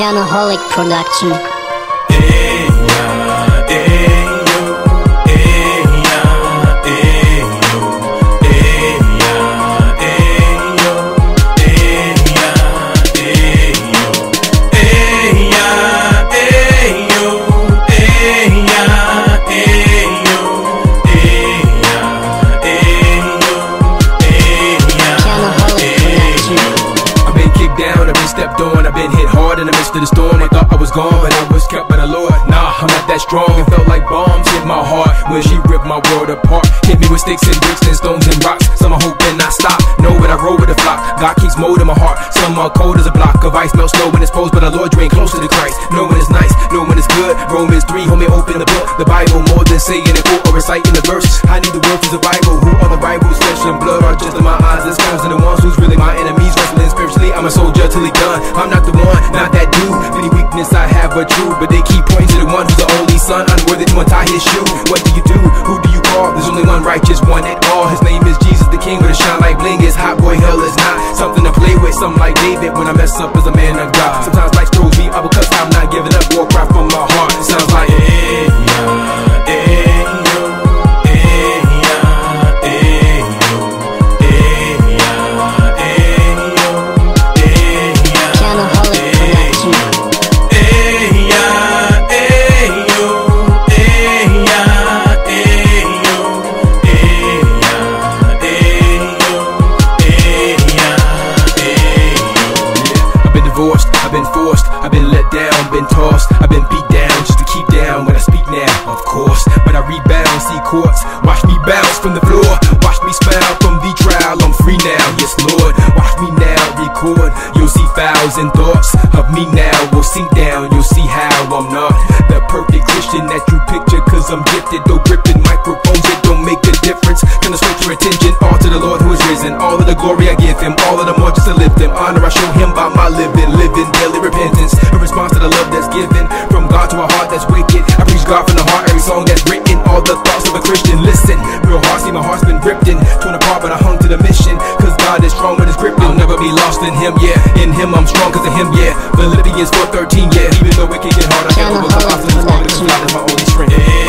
Pianoholic Production. Stepped on, I've been hit hard in the midst of the storm. I thought I was gone, but I was kept by the Lord. Nah, I'm not that strong. It felt like bombs hit my heart when she ripped my world apart. Hit me with sticks and bricks and stones and rocks. Some are hoping I stop. Know when I roll with the flock. God keeps molding my heart. Some are cold as a block of ice. Melt slow when it's posed, but the Lord drain closer to Christ. Know when it's nice, know when it's good. Romans 3, hold me open the book. The Bible more than saying a quote or reciting the verse. I need the word for survival. Who are the rivals? Flesh and blood are just in my eyes. This comes in the ones who's really my enemies. Wrestling spiritually, I'm a soldier till he done. I'm not the one, not that dude. Any weakness I have are true, but they keep pointing to the one who's the only son, unworthy to untie his shoe. What do you do? Who do you call? There's only one righteous, one at all. His name is Jesus the King, but it shine like bling. Is hot boy, hell is not something to play with. Something like David when I mess up as a man of God. Sometimes life throws me up because I'm not giving up. War cry from my heart. It sounds like I've been forced, I've been let down, been tossed, I've been beat down just to keep down when I speak now, of course. But I rebound, see courts, watch me bounce from the floor, watch me smile from the trial. I'm free now, yes Lord. Watch me now record, you'll see files and thoughts of me now will sink down. You'll see how I'm not the perfect Christian that you picture, cause I'm gifted. Though gripping microphones, it don't make a difference. Gonna switch your attention all to the Lord who is risen. All of the glory I give him, all of the more just to lift him. Honor I show him by my living daily repentance, a response to the love that's given from God to a heart that's wicked. I preach God from the heart, every song that's written, all the thoughts of a Christian. Listen, real hard, see my heart's been ripped in, torn apart, but I hung to the mission, cause God is strong with his grip. I'll never be lost in him, yeah. In him I'm strong cause of him, yeah. Philippians 4:13, yeah. Even though it can get hard, I can't overcome obstacles. God is my only strength.